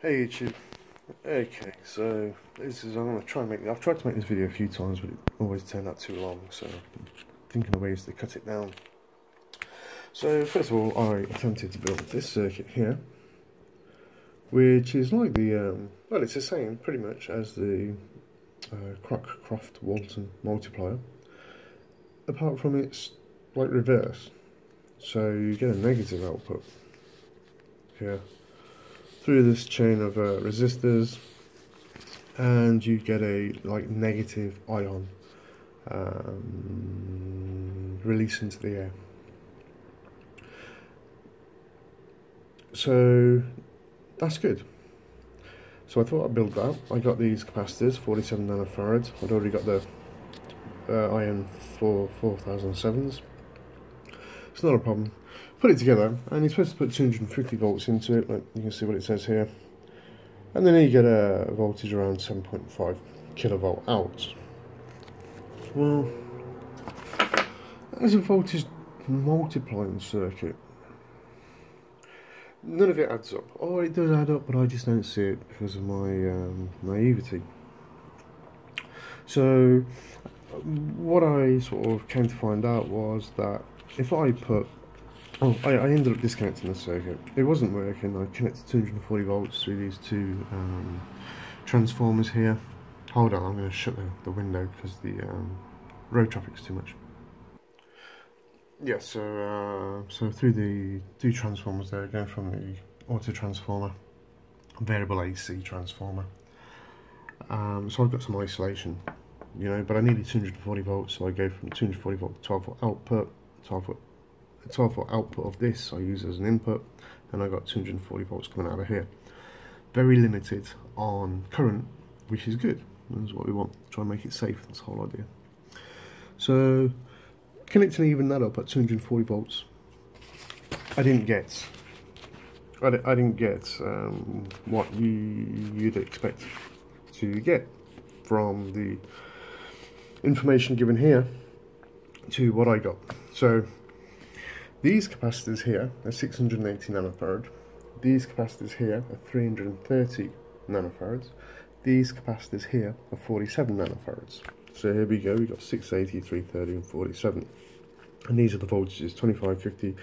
Hey YouTube. Okay, so this is I'm gonna try and make. I've tried to make this video a few times, but it always turned out too long. So I'm thinking of ways to cut it down. So first of all, I attempted to build this circuit here, which is like the well, it's the same pretty much as the Cockcroft Walton Multiplier, apart from it's like reverse. So you get a negative output here through this chain of resistors, and you get a like negative ion release into the air. So that's good. So I thought I'd build that. I got these capacitors, 47 nanofarads. I'd already got the iron 4007s. It's not a problem. Put it together, and you're supposed to put 250 volts into it, like you can see what it says here. And then you get a voltage around 7.5 kilovolt out. Well, as a voltage multiplying circuit, none of it adds up. Oh, it does add up, but I just don't see it because of my naivety. So what I sort of came to find out was that if I put, I ended up disconnecting the circuit. It wasn't working. I connected 240 volts through these two transformers here. Hold on, I'm going to shut the window because the road traffic is too much. Yeah, so through the two transformers there, going from the auto transformer, variable AC transformer. So I've got some isolation, you know, but I needed 240 volts, so I go from 240 volt to 12 volt output, 12 volt output of this I use as an input, and I got 240 volts coming out of here. Very limited on current, which is good. That's what we want. Try and make it safe. That's the whole idea. So connecting even that up at 240 volts, I didn't get what you'd expect to get from the information given here to what I got. So these capacitors here are 680 nanofarad. These capacitors here are 330 nanofarads. These capacitors here are 47 nanofarads. So here we go, we've got 680, 330 and 47. And these are the voltages, 25, 50,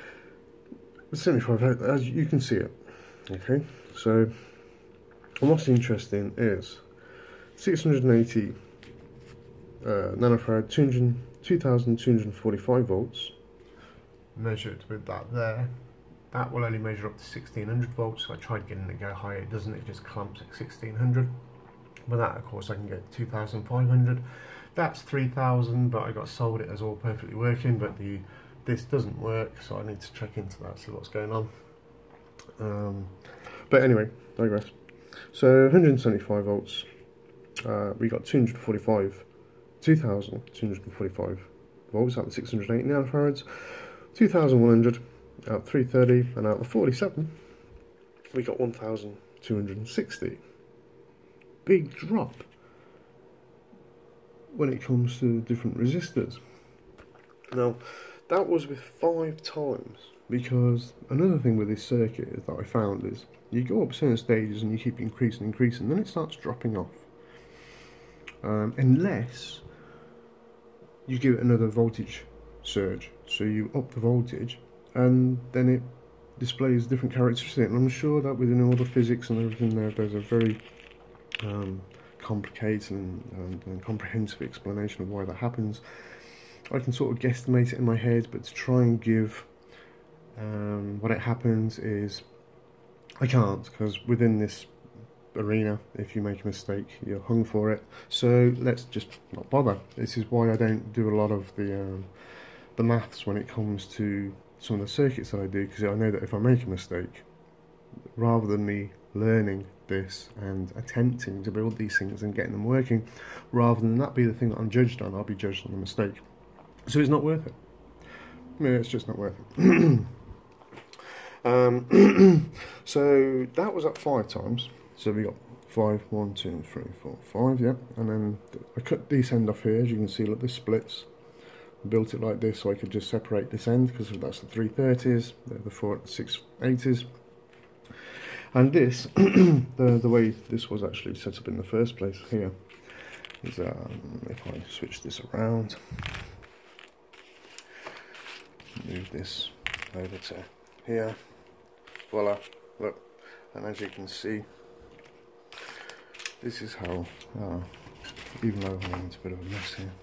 75, as you can see it. Okay, so and what's interesting is 680 nanofarad, 2245 volts, measured with that there. That will only measure up to 1600 volts, so I tried getting it to go higher, it doesn't, it just clamps at 1600. But that, of course, I can get 2500. That's 3000, but I got sold it as all perfectly working, but this doesn't work, so I need to check into that, see what's going on. But anyway, digress. So 175 volts, we got 2245 volts out of 680 nanofarads, 2100 out 330, and out of 47 we got 1260. Big drop when it comes to different resistors. Now that was with 5 times, because another thing with this circuit is that I found is you go up certain stages and you keep increasing, then it starts dropping off, unless you give it another voltage surge. So you up the voltage and then it displays different characteristics, and I'm sure that within all the physics and everything there's a very complicated and comprehensive explanation of why that happens. I can sort of guesstimate it in my head, but to try and give what it happens is I can't, because within this arena, if you make a mistake, you're hung for it. So let's just not bother. This is why I don't do a lot of the maths when it comes to some of the circuits that I do, because I know that if I make a mistake, rather than me learning this and attempting to build these things and getting them working, rather than that be the thing that I'm judged on, I'll be judged on the mistake. So it's not worth it. I mean, it's just not worth it. So that was at 5 times. So we got 5, 1, 2, 3, 4, 5, yeah. And then I cut this end off here, as you can see, look, this splits. Built it like this so I could just separate this end, because that's the 330s, they're the 680s. And this, the way this was actually set up in the first place here, is if I switch this around, move this over to here, voila, look, and as you can see, this is how, even though I'm into a bit of a mess here,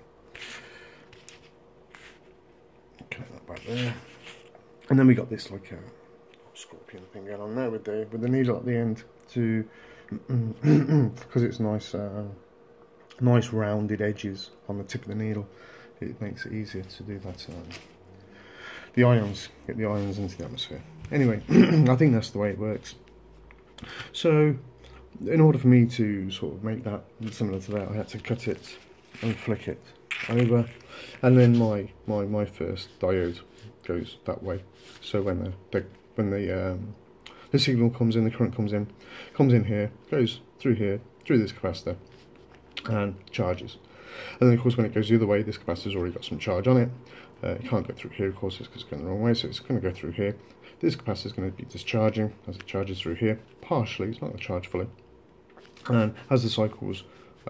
connect that back there, and then we got this like a scorpion thing going on there with the needle at the end to, because it's nice, nice rounded edges on the tip of the needle. It makes it easier to do that. The ions, get the ions into the atmosphere. Anyway, I think that's the way it works. So, in order for me to sort of make that similar to that, I had to cut it and flick it over, and then my first diode goes that way. So when the signal comes in, the current comes in here, goes through here, through this capacitor, and charges. And then of course when it goes the other way, this capacitor's already got some charge on it. It can't go through here, of course, because it's going the wrong way, so it's going to go through here. This capacitor is going to be discharging as it charges through here, partially, it's not going to charge fully. And as the cycles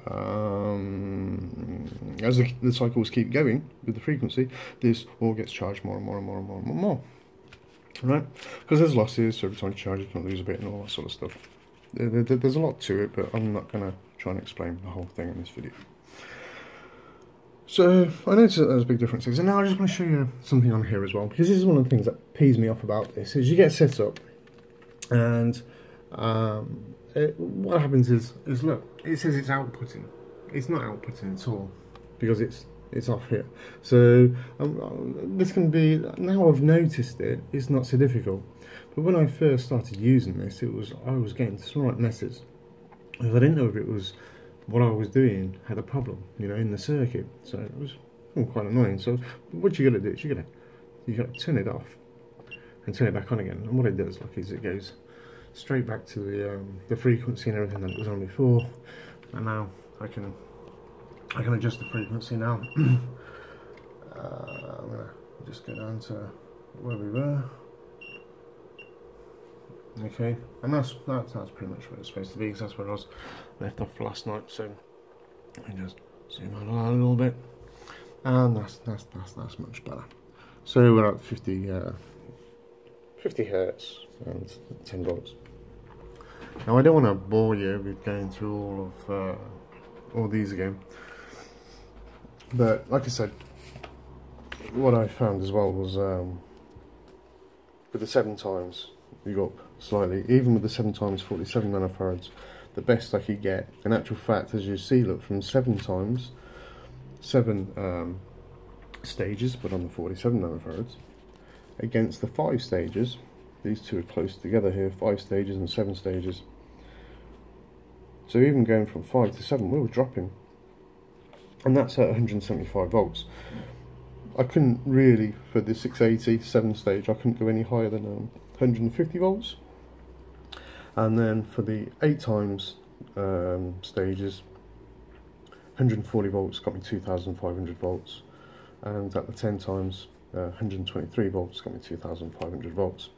keep going with the frequency, this all gets charged more and more and more and more and more. Right? Because there's losses, so every time you charge you can lose a bit and all that sort of stuff. There's a lot to it, but I'm not going to try and explain the whole thing in this video. So I noticed that there's big differences, and now I just want to show you something on here as well, because this is one of the things that pees me off about this, is you get set up, and what happens is look, it says it's outputting. It's not outputting at all, because it's off here. So this can be, now I've noticed it, it's not so difficult. But when I first started using this, I was getting some right messes, because I didn't know if it was what I was doing had a problem, you know, in the circuit. So it was quite annoying. So what you got to do is you got to turn it off and turn it back on again. And what it does, like, is it goes straight back to the frequency and everything that it was on before. And now I can adjust the frequency now. I'm gonna just go down to where we were. Okay, and that's pretty much where it's supposed to be, because that's where I was left off last night. So I just zoom out a little bit, and that's much better. So we're at 50 hertz and 10 volts. Now I don't want to bore you with going through all these again, but like I said, what I found as well was with the 7 times we got slightly, even with the 7 times 47 nanofarads, the best I could get. In actual fact, as you see, look, from 7 times 7 stages, but on the 47 nanofarads, against the 5 stages, these two are close together here, 5 stages and 7 stages. So even going from 5 to 7, we were dropping, and that's at 175 volts. I couldn't really, for the 680 7 stage, I couldn't go any higher than 150 volts. And then for the 8 times stages, 140 volts got me 2,500 volts, and at the 10 times 123 volts got me 2,500 volts.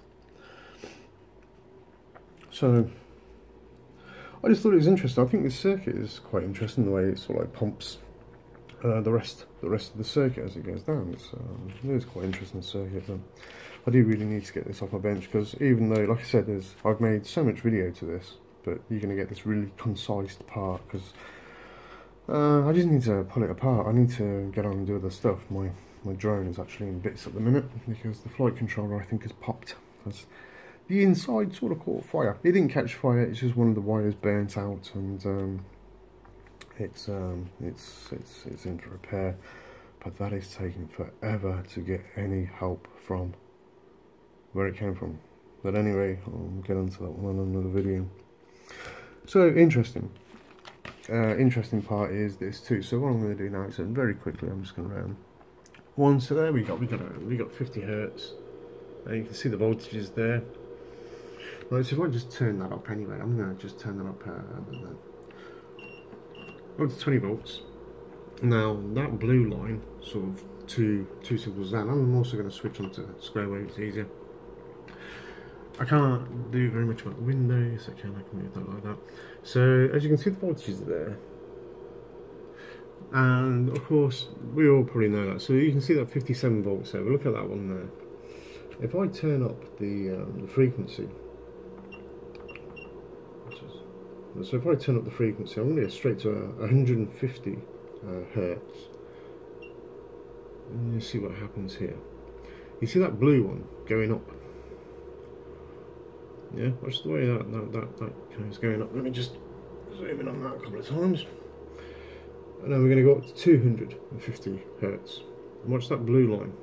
So I just thought it was interesting. I think this circuit is quite interesting, the way it sort of like pumps the rest of the circuit as it goes down. It is quite an interesting circuit. But I do really need to get this off my bench, because even though, like I said, I've made so much video to this, but you're going to get this really concise part, because I just need to pull it apart. I need to get on and do other stuff. My drone is actually in bits at the minute, because the flight controller, I think, has popped. The inside sort of caught fire. It didn't catch fire, it's just one of the wires burnt out, and it's in for repair. But that is taking forever to get any help from where it came from. But anyway, I'll get onto that one on another video. So interesting. Interesting part is this too. So what I'm going to do now is, very quickly, I'm just going to round one. So there we got 50 hertz, and you can see the voltages there. Right, so if I just turn that up anyway, I'm going to just turn that up up to 20 volts. Now that blue line, sort of two signals down. I'm also going to switch on to square wave, it's easier. I can't do very much about the windows. I can move that like that. So as you can see, the voltages are there, and of course we all probably know that. So you can see that 57 volts there. But look at that one there. If I turn up the frequency, so if I turn up the frequency, I'm going to get straight to 150 hertz. And you see what happens here. You see that blue one going up? Yeah, watch the way that is going up. Let me just zoom in on that a couple of times. And then we're going to go up to 250 hertz. And watch that blue line.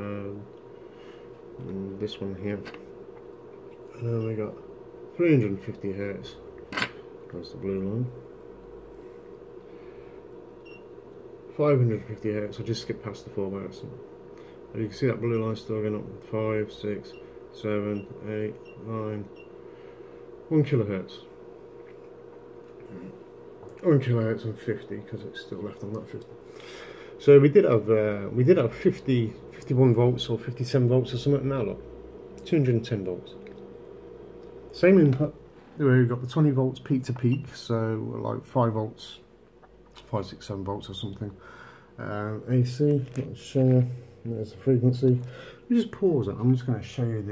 And this one here. And then we got 350 hertz. That's the blue line. 550 hertz. I just skipped past the 4 hertz. And you can see that blue line still going up. 5, 6, 7, 8, 9. 1 kilohertz. 1 kilohertz and 50 because it's still left on that 50. So we did have 51 volts or 57 volts or something. Now look, 210 volts. Same input. We've got the 20 volts peak to peak, so like 5 volts, 5, 6, 7 volts or something. AC, let's show you. There's the frequency. You just pause it. I'm just going to show you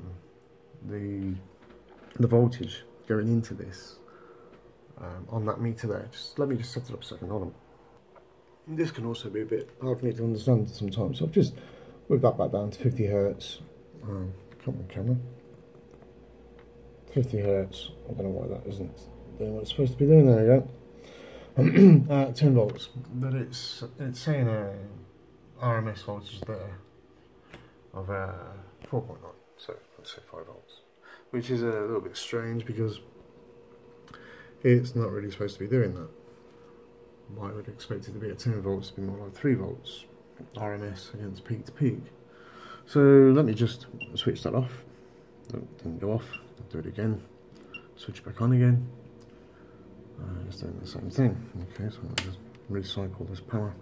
the voltage going into this on that meter there. Let me just set it up a second. Hold on. This can also be a bit hard for me to understand sometimes. So I've just moved that back down to 50 hertz. Come on, camera. 50 hertz. I don't know why that isn't doing what it's supposed to be doing. There you go. 10 volts, but it's saying RMS voltage there of 4.9. So let's say 5 volts, which is a little bit strange because it's not really supposed to be doing that. I would expect it to be at 10 volts to be more like 3 volts RMS against peak to peak. So let me just switch that off. Didn't go off. Do it again. Switch back on again. It's doing the same thing. Okay, so I'll just recycle this power.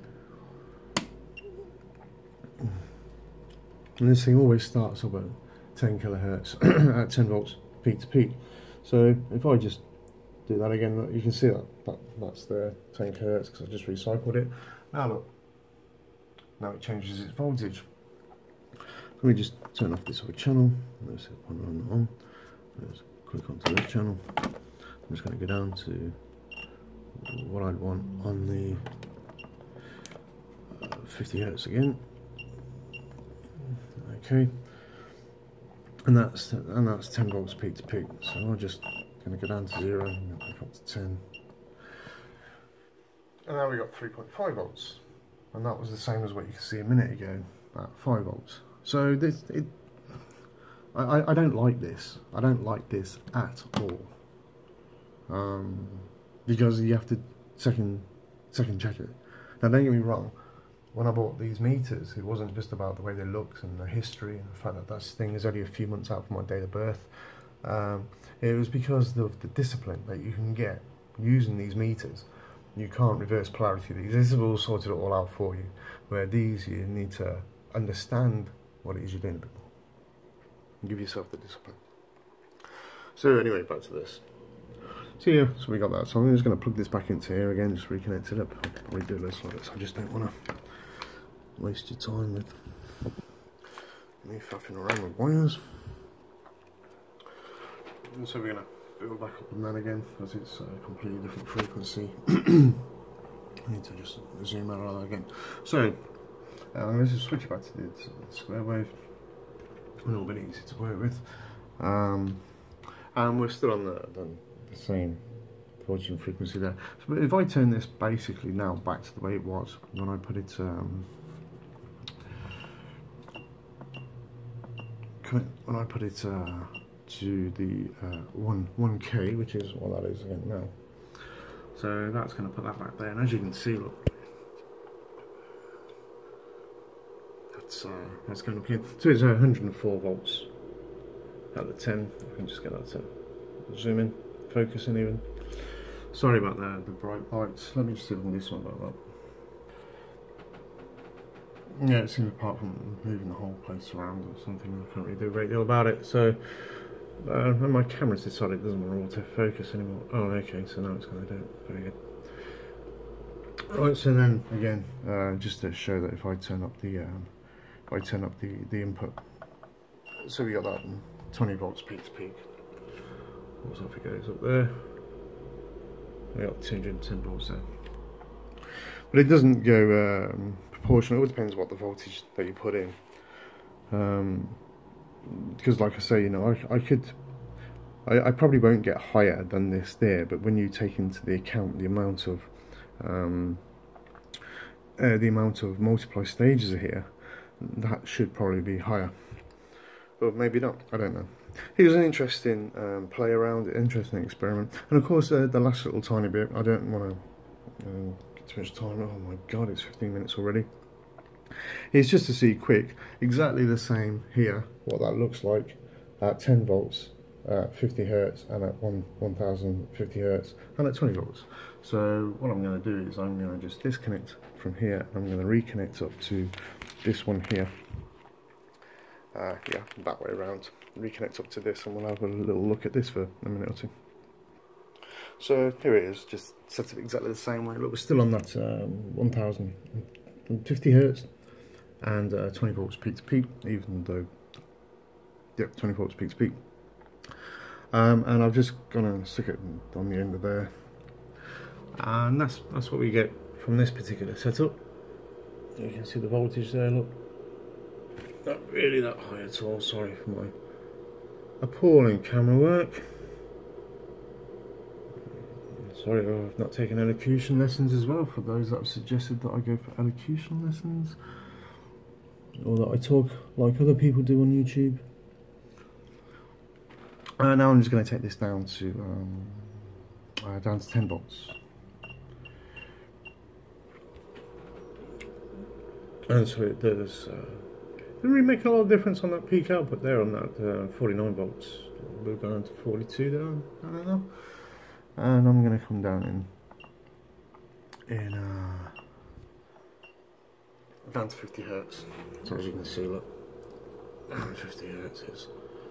And this thing always starts up at 10 kilohertz at 10 volts peak to peak. So if I just do that again, you can see that's there, 10 kilohertz, because I just recycled it. Now look, now it changes its voltage. Let me just turn off this other channel. Let's put it on. Let's click onto this channel. I'm just going to go down to what I'd want on the 50 hertz again. Okay, and that's 10 volts peak to peak. So I'm just going to go down to 0 and back up to 10. And now we got 3.5 volts, and that was the same as what you could see a minute ago at 5 volts. So I don't like this. I don't like this at all. Because you have to second check it. Now don't get me wrong, when I bought these meters, it wasn't just about the way they looked and the history and the fact that this thing is only a few months out from my date of birth. It was because of the discipline that you can get using these meters. You can't reverse polarity these. This will sort it all out for you. Where these, you need to understand what it is you're doing a bit more. And give yourself the discipline. So anyway, back to this. So yeah, so we got that. So I'm just going to plug this back into here again, just reconnect it up. I'll probably do this like this. I just don't want to waste your time with me faffing around with wires. And so we're going to fill back up on that again, because it's a completely different frequency. I need to just zoom out of that again. So I'm going to switch back to the square wave. A little bit easy to work with. And we're still on the same voltage and frequency there. So if I turn this basically now back to the way it was when I put it to the 1K, which is what that is again now. So that's going to put that back there, and as you can see, look, that's going to be, so it's 104 volts at the 10. I can just get that to zoom in, focus in even. Sorry about the bright lights. Let me just do this one like Yeah, it seems apart from moving the whole place around or something, I can't really do a great deal about it. So, and my camera's decided it doesn't want to autofocus anymore. Oh, okay, so now it's going to do it. Very good. Right, so then again, just to show that if I turn up the input, so we got that 20 volts peak to peak. What's up? It goes up there. We got 210 volts there, but it doesn't go proportional. It all depends what the voltage that you put in. Because, like I say, you know, I probably won't get higher than this there, but when you take into the account the amount of multiply stages are here, that should probably be higher, but maybe not. I don't know. It was an interesting play around, interesting experiment, and of course the last little tiny bit. I don't want to get too much time. Oh my god, it's 15 minutes already. It's just to see quick, exactly the same here, what that looks like at 10 volts, at 50 hertz, and at 1050 hertz, and at 20 volts. So what I'm going to do is I'm going to just disconnect from here. I'm going to reconnect up to this one here. Yeah, that way around. Reconnect up to this, and we'll have a little look at this for a minute or two. So here it is, just set up exactly the same way. Look, we're still on that 1050 hertz and 20 volts peak to peak, even though, yep, 20 volts peak to peak. And I'm just gonna stick it on the end of there, and that's what we get from this particular setup. You can see the voltage there. Look, not really that high at all. Sorry for my appalling camera work. Sorry, I've not taken elocution lessons as well, for those that have suggested that I go for elocution lessons, or that I talk like other people do on YouTube. Now I'm just going to take this down to 10 volts. And so it does, didn't really make a lot of difference on that peak output there on that 49 volts. We're going to 42 there, I don't know. And I'm going to come down down to 50 hertz. So as you can see, look, 50 hertz is.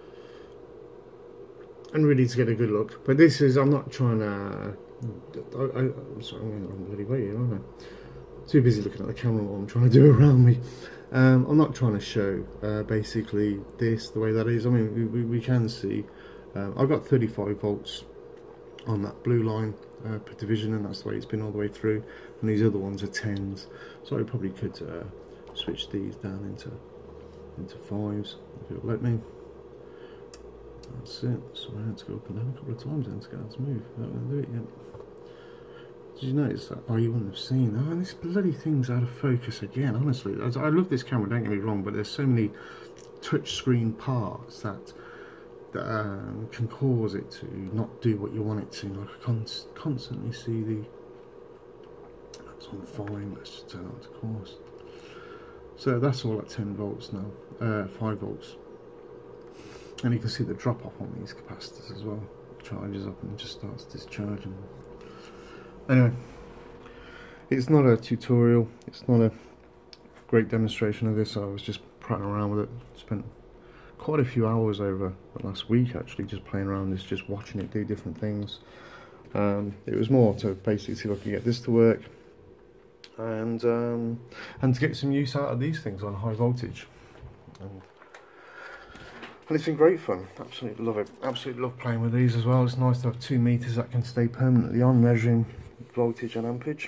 And really to get a good look. But this is, I'm not trying to, I'm sorry, I'm going the wrong bloody way here, aren't I? Too busy looking at the camera while I'm trying to do around me. I'm not trying to show basically this the way that is. I mean, we can see, I've got 35 volts on that blue line per division, and that's the way it's been all the way through, and these other ones are 10s, so I probably could switch these down into 5s if it will let me. That's it. So I had to go up and down a couple of times then to get that to move. I don't want to do it yet. Did you notice that? Oh, you wouldn't have seen that. Oh, and this bloody thing's out of focus again, honestly. I love this camera, don't get me wrong, but there's so many touchscreen parts that can cause it to not do what you want it to. Like I constantly see that's on fine. Let's just turn that to course. So that's all at 10 volts now, 5 volts, and you can see the drop off on these capacitors as well. It charges up and just starts discharging. Anyway, it's not a tutorial. It's not a great demonstration of this. I was just prattling around with it. Spent quite a few hours over the last week actually just playing around this, just watching it do different things. It was more to basically see if I could get this to work, and to get some use out of these things on high voltage. And it's been great fun. Absolutely love it. Absolutely love playing with these as well. It's nice to have 2 meters that can stay permanently on, measuring voltage and amperage.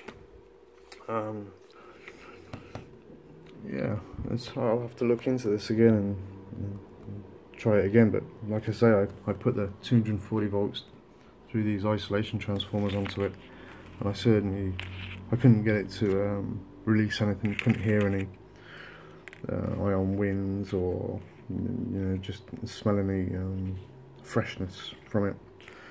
Yeah, I'll have to look into this again and try it again, but like I say, I put the 240 volts through these isolation transformers onto it, and I couldn't get it to release anything. Couldn't hear any ion winds, or just smell any freshness from it.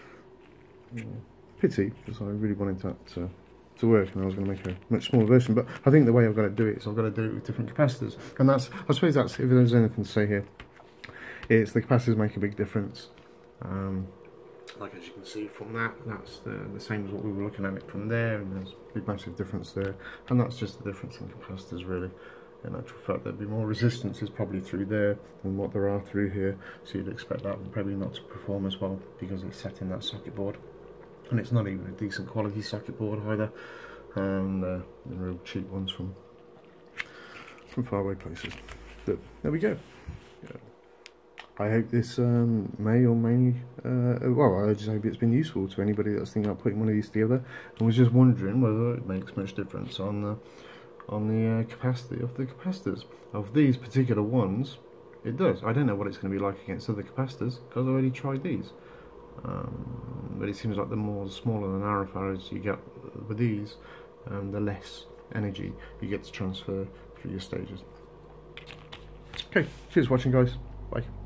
Pity, because I really wanted that to work, and I was going to make a much smaller version. But I think the way I've got to do it is I've got to do it with different capacitors, and I suppose that's, if there's anything to say here, it's the capacitors make a big difference. Like as you can see from that's the same as what we were looking at it from there, and there's a big massive difference there, and that's just the difference in capacitors really. in actual fact there'd be more resistances probably through there than what there are through here, so you'd expect that one probably not to perform as well because it's set in that socket board, and it's not even a decent quality socket board either, and the real cheap ones from faraway places. But there we go. Yeah. I hope this may or may, well, I just hope it's been useful to anybody that's thinking about putting one of these together and was just wondering whether it makes much difference on the capacity of the capacitors. Of these particular ones, it does. I don't know what it's going to be like against other capacitors because I already tried these. But it seems like the more smaller the narrowfarads you get with these, the less energy you get to transfer through your stages. Okay, cheers for watching, guys. Bye.